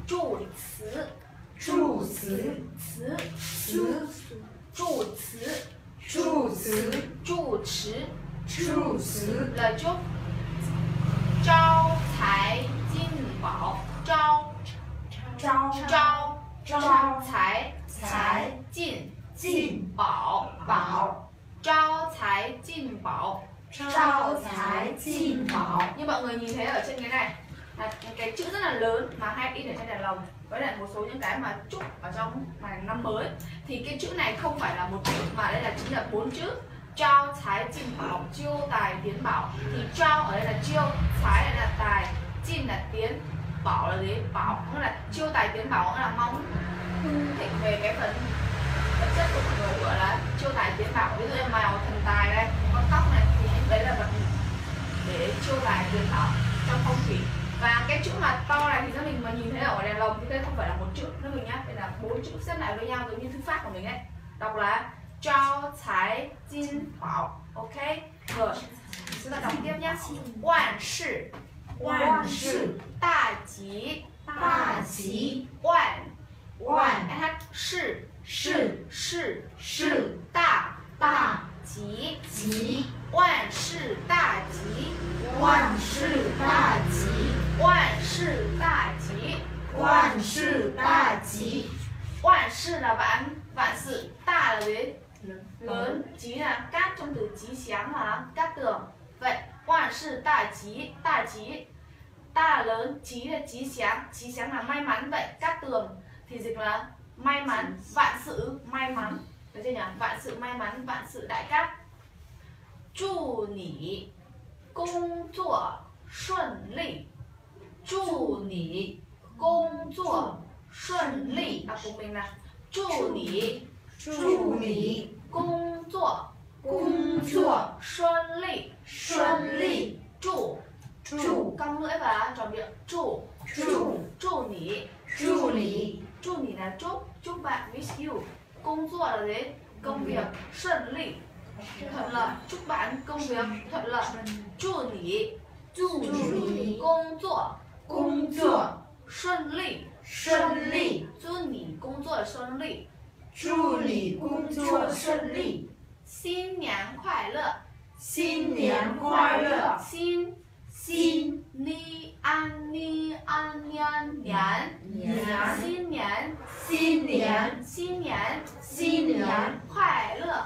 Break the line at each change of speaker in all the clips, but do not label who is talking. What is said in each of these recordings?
助词，
助词，
词，
词，
助词，
助词，
助词，
助词。
là chúc. 招财进宝，招财进宝，招财进宝. Như mọi người nhìn thấy ở trên cái này là cái chữ rất là lớn mà hay in ở trên đèn lồng, với lại một số những cái mà chúc ở trong năm mới, thì cái chữ này không phải là một chữ mà đây là chính là 4 chữ. Trao thái chinh bảo, chiêu tài tiến bảo. Thì trao ở đây là chiêu, thái đây là tài, chinh là tiến, bảo là gì? Bảo nghĩa là chiêu tài tiến bảo, nghĩa là mong thịnh về cái phần vật chất của mọi người, gọi là chiêu tài tiến bảo. Ví dụ như màu thần tài đây, con tóc này thì đấy là vật để chiêu tài tiến bảo trong phong thủy. Và cái chữ mà to này thì các mình mà nhìn thấy ở đèn lồng thì đây không phải là một chữ nữa mình nhá, đây là 4 chữ xếp lại với nhau giống như thư pháp của mình ấy. Đọc là trao thái jin bảo. Ok, rồi chúng ta đọc tiếp nhé. Vạn sự, đại吉, vạn sự, đại吉, vạn sự đại吉, vạn sự là vạn sự, ta là gì? Lớn, chí là cát, trong từ chí sáng là cát tường. Vậy vạn sự đại chí, ta là lớn, chí là chí sáng là may mắn. Vậy cát tường thì dịch là may mắn, vạn sự may mắn, được chưa nhỉ? Vạn sự may mắn, vạn sự đại cát.祝你工作顺利，祝你工作顺利。啊，cùng mình là祝你工作顺利，祝cong lưỡi và tròn miệng,祝你là chúc bạn, wish you. Công作là gì? Công việc,顺利thuận lợi, chúc bạn công việc thuận lợi.祝你工作顺利，祝你工作顺利。新年快乐，新你安年，新年快乐.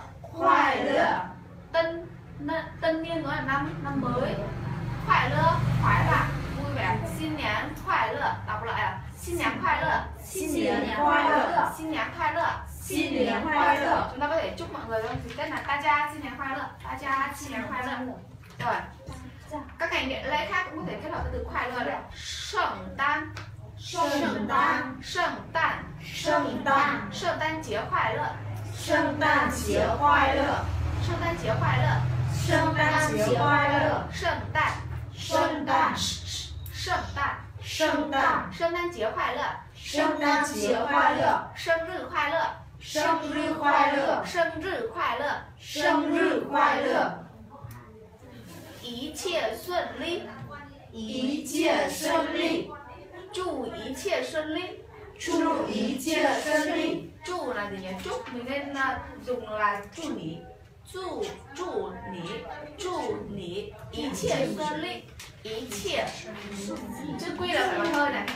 Tân niên đó là năm mới. Khoái lơ, khoái lạc, vui vẻ. Xin nhắn khoái lơ, đọc lại là xin nhắn khoái lơ. Chúng ta có thể chúc mọi người không? Thì tên là ta cha xin nhắn khoái lơ, xin nhắn khoái lơ. Rồi, các ngành điện lễ khác cũng có thể kết hợp với từ khoái lơ này. S圣诞节快乐，圣诞节快乐，圣诞节快乐，圣诞节快乐，生日快乐，一切顺利，祝一切顺利。祝là gì nhỉ? Chúc mình nên dùng là祝你一切顺利，chữ quy là phải bằng hơi này.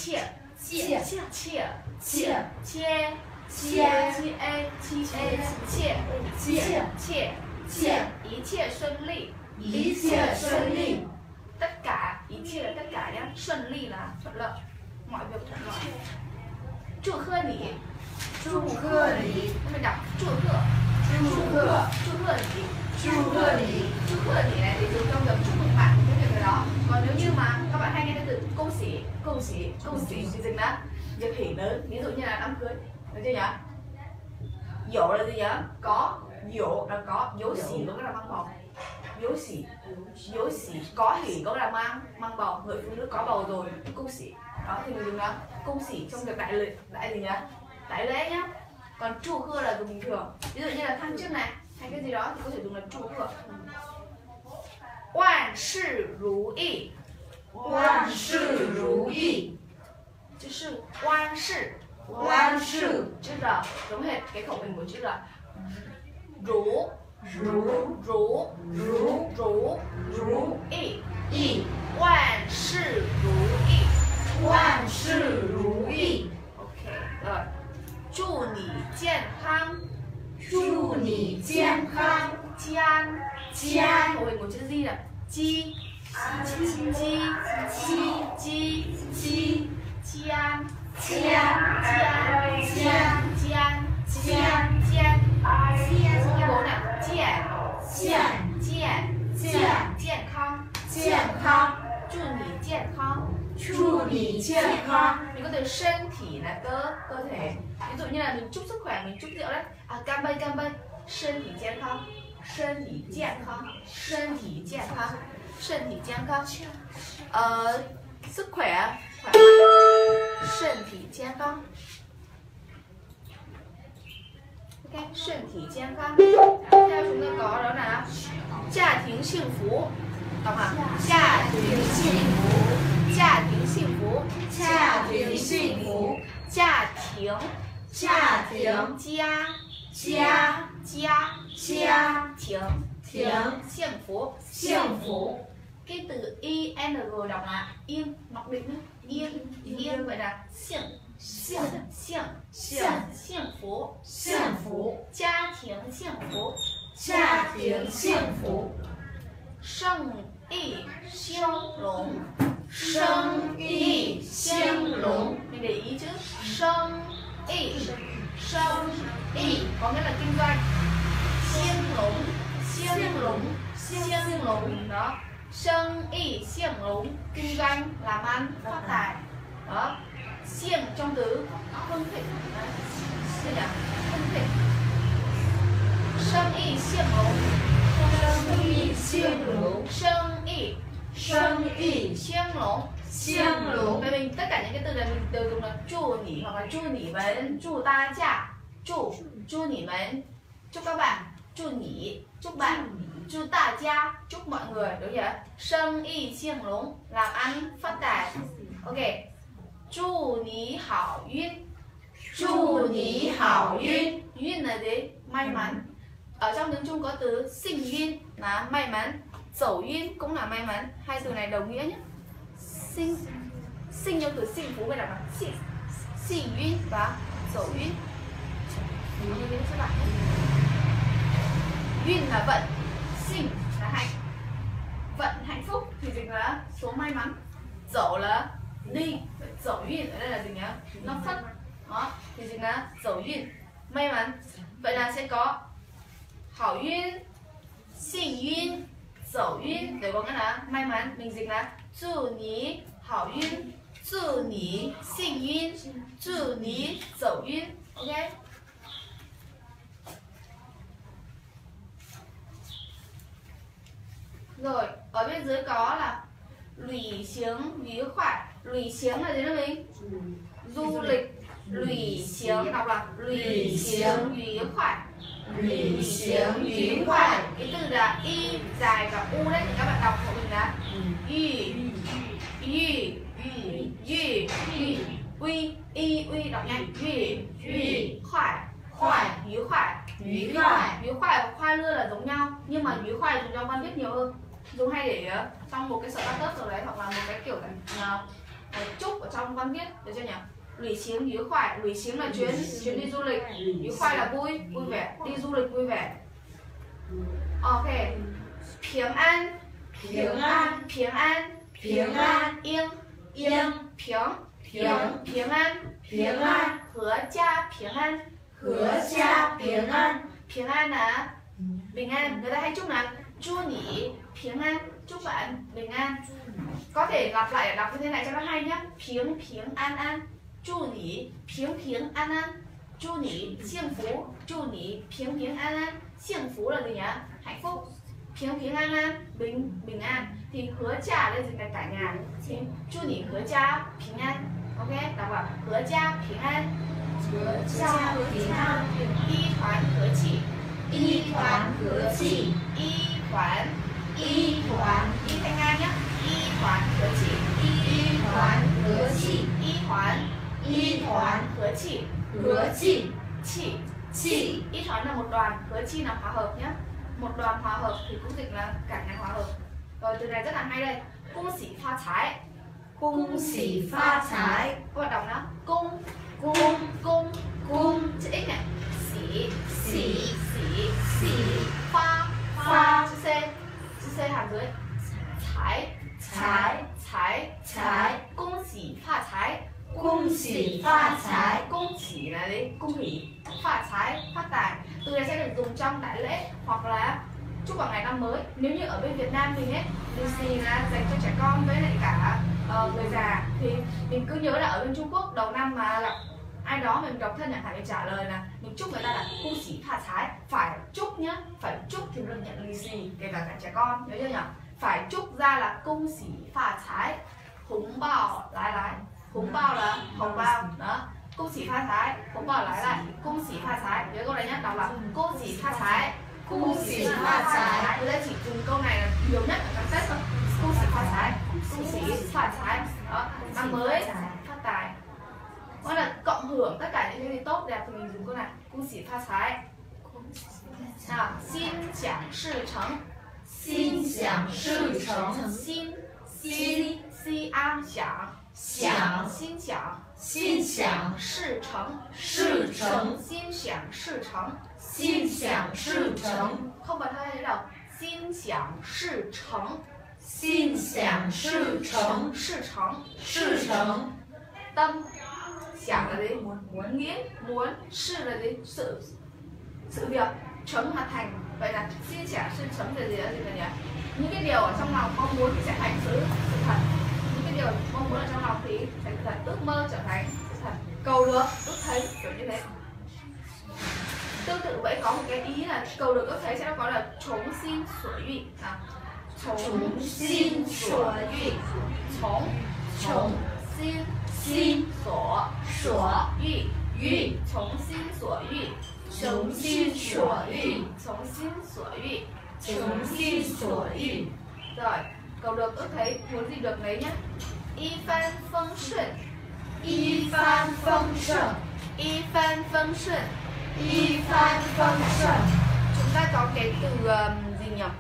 Ý切顺利，tất cả, ý切là tất cả nhé,顺利là thuận lợi, mọi việc thuận lợi.祝贺你，mình đọc祝贺你này thì dùng trong việc chúc mừng bạn cái việc đó. Còn nếu như mà các bạn hay nghe cái từ恭喜thì dịch là việc hỷ lớn, ví dụ như là đám cưới, được chưa nhỉ? Dỗ là gì nhỉ? Có, dỗ là có, dỗ xỉ có nghĩa là mang bầu, dỗ xỉ có hỷ có nghĩa là mang bầu, người phụ nữ có bầu rồi,恭喜. Đó thì mình dùng là恭喜trong việc đại gì nhỉ? Đại lễ nhá. Còn祝贺là dùng bình thường, ví dụ như là thăng chức này hay cái gì đó thì có thể dùng là祝贺. 万事如意，这是 giống hệt cái khẩu hình của chữ R. Rủ
如
rủ
如
rủ
如
ý
意，
万事如意。
万事如意，
OK rồi. 祝你健康。
祝你健康，
Gian
坚
khẩu hình của chữ G là chi chi chi chi
鸡
gian
坚
gian
坚
gian
坚
gian cái bố này jian
健
jian
健
健康
健康，
祝你健康
祝你健康，
mình có từ身体là cơ thể, ví dụ như là mình chúc sức khỏe, mình chúc rượu đấy, cam bay, 身体健康 身体健康 身体健康 身体健康 sức khỏe khỏe mạnh 身体健康 ok 身体健康 tiếp theo chúng ta có đó là 家庭幸福 đọc nào 家庭幸福 家庭幸福
家庭幸福，
家庭
家庭
家
家
家
家
庭
庭
幸福
幸福，
cái từ ing đọc là yên, đọc định nhé, yên vậy là 幸
幸
幸
幸
幸福
幸福，
家庭幸福
家庭幸福，
生意兴隆
生意兴隆，
mình để ý chữ生意có nghĩa là kinh doanh, 兴隆 đó, 生意兴隆 kinh doanh làm ăn phát tài đó, 兴 trong từ hưng thịnh, gì nhỉ, hưng thịnh, 生意兴隆
生意兴隆，
生意
生意
兴隆
兴隆，
vậy mình tất cả những cái từ này mình đều dùng là祝nhỉ hoặc là祝nhỉ vấn,祝ta cha,祝nhỉ vấn, chúc các bạn,祝nhỉ chúc bạn,祝ta cha chúc mọi người, đúng chưa? 生意兴隆 làm ăn phát tài. Ok. 祝你好运
祝你好运，
运 là gì? May mắn. Ở trong tiếng Trung có từ sinh yun là may mắn, dẫu yun cũng là may mắn, hai từ này đồng nghĩa nhé. Sinh trong từ sinh phú, vậy là sinh yun và dẫu yun. Yun là vận, sinh là hạnh, vận hạnh phúc thì dịch là số may mắn, dẫu là đi, dẫu yun ở đây là gì nhá, nó phất, đó thì dịch là dẫu yun, may mắn. Vậy là sẽ có hảo yun, sinh yun, dẫu yun để có nghĩa là may mắn, mình dịch là祝你好运, 祝你幸运, 祝你走运, ok. Rồi, ở bên dưới có là lùi xiếng ví khoản. Lùi xiếng là gì đó mình? Du lịch. Lùi xiếng, đọc là lùi xiếng ví khoản.
旅行愉快，
Cái từ là y dài và u đấy, thì các bạn đọc của mình là y y y y uy y uy, đọc nhanh y y khoản
khoản
愉快
愉快，
愉khoai và khoai lưa là giống nhau, nhưng mà愉khoai dùng trong văn viết nhiều hơn, dùng hay để trong một cái sở tác rồi đấy, hoặc là một cái kiểu là chúc ở trong văn viết, được chưa nhỉ? Lùi xiếng愉快, lùi xiếng là chuyến đi du lịch,愉khoai là vui vẻ, đi du lịch vui vẻ. Ok. 平安
平安
平安
平安
yên
yên
平
平
平安
平安，
阖家平安
阖家平安，
平安là bình an, người ta hay chúc là chúc nhỉ平安, chúc bạn bình an. Có thể lặp lại đọc như thế này cho nó hay nhá. Phiếng phiếng an an, chúc nhỉ phiếng phiếng an an, chúc nhỉ幸福, chúc nhỉ phiếng phiếng an an. 幸福 là gì nhỉ? Hạnh phúc. Phiếng phiếng an an, bình an. Thì hứa cha đây dịch là cả nhà. Thì chúc nhỉ hứa cha bình an. Ok, đọc vào hứa cha bình an.
阖家平安，
Y团和气
一团和气，
Y团
一团
Y thanh ngang nhá. Y团和气
一团和气，
Y团
一团
和气
和气，
Chị.
Chị.
Ít nói là một đoàn, hứa chi là hòa hợp nhé. Một đoàn hòa hợp thì cũng dịch là cả nhà hòa hợp. Rồi từ này rất là hay đây. Cung sĩ pha trái.
Cung sĩ pha trái.
Các bạn đọc nó. Cung.
Cung.
Cung.
Cung.
Chữ x này. Sĩ.
Sĩ.
Sĩ.
Sĩ.
Pha.
Pha.
Chữ C. Chữ C hàm dưới. Trái.
Trái.
Trái.
Trái.
Cung sĩ pha trái.
Cung sĩ pha trái.
Cung chỉ là gì? Cung hỷ. Phát trái, phát tài. Từ này sẽ được dùng trong đại lễ hoặc là chúc vào ngày năm mới. Nếu như ở bên Việt Nam mình ấy, lì xì là dành cho trẻ con với lại cả người già, thì mình cứ nhớ là ở bên Trung Quốc đầu năm mà gặp ai đó mình độc thân chẳng hạn, mình trả lời là mình chúc người ta là cung sĩ phát trái, phải chúc nhá, phải chúc thì được nhận lì xì, kể cả trẻ con, nhớ chưa nhỉ? Phải chúc ra là cung sĩ phát trái, húng bao lái lái, húng bao là hồng bao đó. Cung sĩ pha trái, cũng bảo lại cung sĩ pha trái, nhớ câu này nhé, đọc là cung sĩ pha trái.
Cung sĩ pha trái.
Tôi đã chỉ dùng câu này là nhiều nhất ở các test thôi. Cung sĩ pha trái, cung sĩ pha trái. Đó, năm mới phát tài. Hoặc là cộng hưởng tất cả những cái gì tốt đẹp thì mình dùng câu này, cung sĩ pha trái. Nào, xin giảng sự成.
Xin giảng sự成.
Xin.
Xin.
Si an giảng.
Giảng.
Xin giảng.
Xin giảng.
Sự成.
Sự成.
Xin giảng sự成.
Xin giảng sự成.
Không bật hơi đâu. Xin giảng sự成.
Xin giảng sự成.
Sự成.
Sự成.
Tâm. Giảng là gì? Muốn nghĩ, muốn. Sự là gì? Sự việc.成là thành. Vậy là xin giảng sự成là gì nhỉ? Những cái điều ở trong lòng mong muốn sẽ thành sự thật. Những cái điều mong muốn ở trong lòng thì thành thật, ước mơ trở thành thật, cầu được, ước thấy, kiểu như thế. Tương tự vậy có một cái ý là cầu được ước thấy sẽ có là chống xin sủa uy.
Chống xin sủa uy.
Chống xin sủa uy. Chống xin sủa uy.
Chống xin sủa uy.
Chống xin sủa uy.
Chống xin sủa uy.
Rồi, cầu được ước thấy, muốn gì được lấy nhá. Y phan phong xuân.
Y phan phong xuân.
Y phan phong xuân.
Y phan phong xuân.
Chúng ta có cái từ gì nhỉ?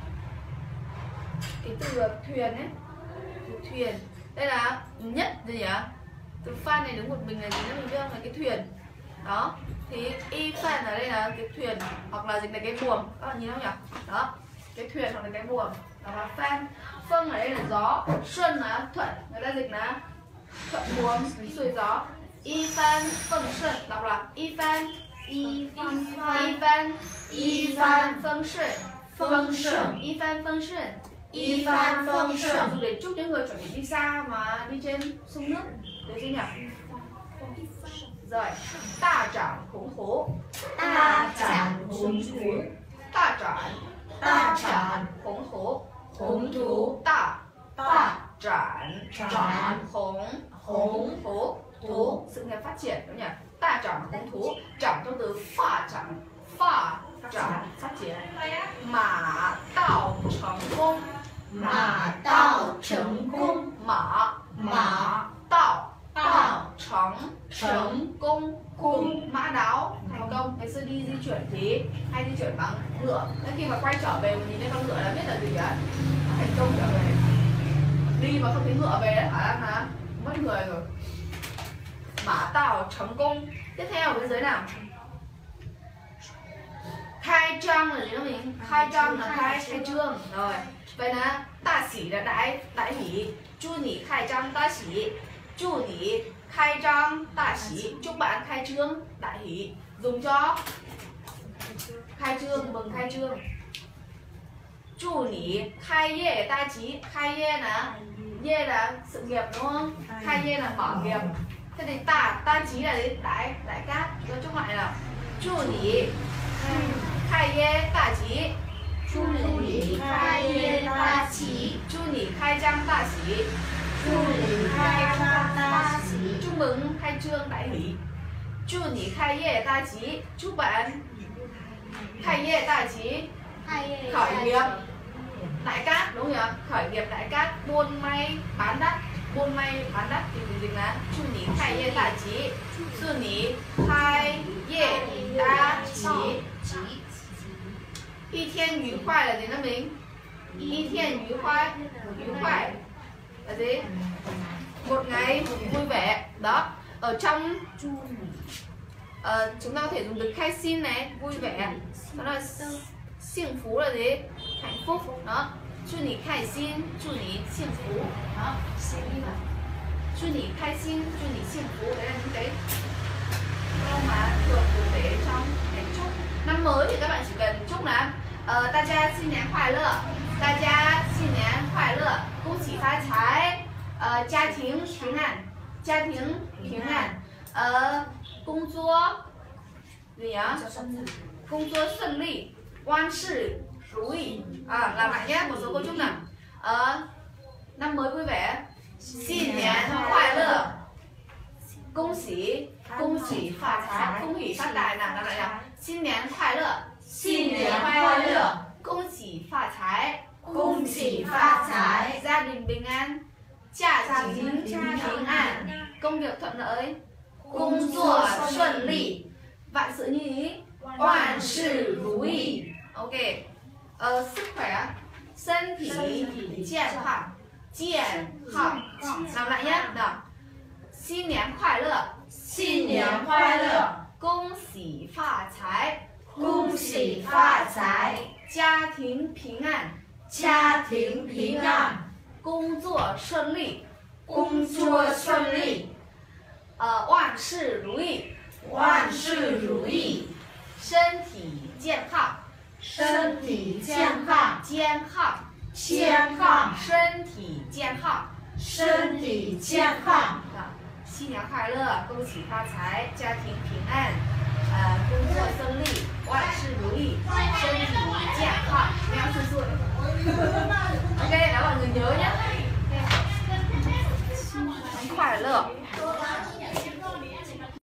Cái từ thuyền ấy. Từ thuyền. Đây là nhất gì nhỉ? Từ phan này đứng một mình là gì nữa mình biết không? Là cái thuyền. Đó. Thì y phan ở đây là cái thuyền hoặc là dịch là cái buồm. Các bạn nhìn không nhỉ? Đó. Cái thuyền hoặc là cái buồm. Đó là phan. Phong ở đây là gió, xuân là thuận, người ta dịch là thuận buồm, xuôi gió. Y phan phong xuân, đọc là y phan. Y phan phong xuân.
Phong xuân.
Y phan phong xuân.
Y phan phong xuân.
Dùng để chúc những người chuẩn bị đi xa mà đi trên sông nước, được chưa nhỉ? Rồi, đa trảng hùng hổ.
Đa trảng hùng thú.
Đa trảng.
Đa trảng
hùng hổ.
hùng thú.
Đa trảng hùng thú. Sự nghiệp phát triển đúng nhỉ? Đa trảng hùng thú. Trảng trong từ phát triển. Phát triển. Mã đạo thành công.
Mã đạo thành công.
Mã đạo thành công. Mã đáo thành công. Ngày xưa đi di chuyển thì hay di chuyển bằng ngựa. Nên khi mà quay trở về mình nhìn thấy con ngựa là biết là gì á, thành công trở về. Đi mà không thấy ngựa về đấy khả năng là mất người rồi. Mã tạo thành công. Tiếp theo ở bên dưới nào? Khai trương là gì đó mình? Khai trương là khai trương. Rồi. Vậy là đại sĩ là đại hỷ. Chúc你khai trương đại sĩ. Chúc你khai trương đại sĩ. Chúc bạn khai trương đại hỷ. Dùng cho khai trương, mừng khai trương. Chúc你khai业大吉. Khai业là sự nghiệp đúng không? Khai业là mở nghiệp. Thế thì ta chí là gì? Đại cát. Chúng ta chúc lại nào. Chúc你khai业大吉.
Chúc你开业大吉.
Chúc你khai trương đại sĩ.
Chúc你开张大吉.
Chúc mừng khai trương đại hỷ. Chúc你开业大吉. Chúc bạn khai业大吉. Khởi nghiệp đại cát đúng không nhỉ? Khởi nghiệp đại cát, buôn may bán đắt. buôn may bán đắt thì mình dịch là chúc ní khai业大吉, chúc ní khai业大吉. 一天愉快là gì đó mình? 一天愉快là gì? Một ngày vui vẻ. Đó, ở trong chúng ta có thể dùng từ khai xin này, vui vẻ. Đó là幸福là gì? Hạnh phúc. Đó, chúc ní khai xin, chúc ní 幸福. Đó, chúc ní khai xin, chúc ní 幸福. Đấy là những cái câu mà thường dùng để trong để chúc năm mới thì các bạn chỉ cần chúc là 大家新年快乐，大家新年快乐，恭喜发财，家庭平安，家庭平安，工作怎样？工作顺利，万事如意. Làm lại nhé, một số câu chúc nào. Năm mới vui vẻ, 新年快乐，恭喜发财，恭喜发财nào, làm lại nào. 新年快乐，新年快乐，恭喜发财，
恭喜发财，
gia đình bình an, 家庭平安, công việc thuận lợi,
工作顺利，
vạn sự như ý,
万事如意。
Ok, sức khỏe, 身体健康, 健康, làm lại nhé. Nào, 新年快乐，
新年快乐，
恭喜发财，
恭喜发财，
家庭平安，
家庭平安，
工作顺利，
工作顺利，
万事如意，
万事如意，
身体健康，
身体健康，
健康，
健康，
身体健康。
身体健康。
新年快乐，恭喜发财，家庭平安，工作顺利，万事如意，身体健康，平安顺遂. Ok, đó mọi người nhớ nhé.新年快乐.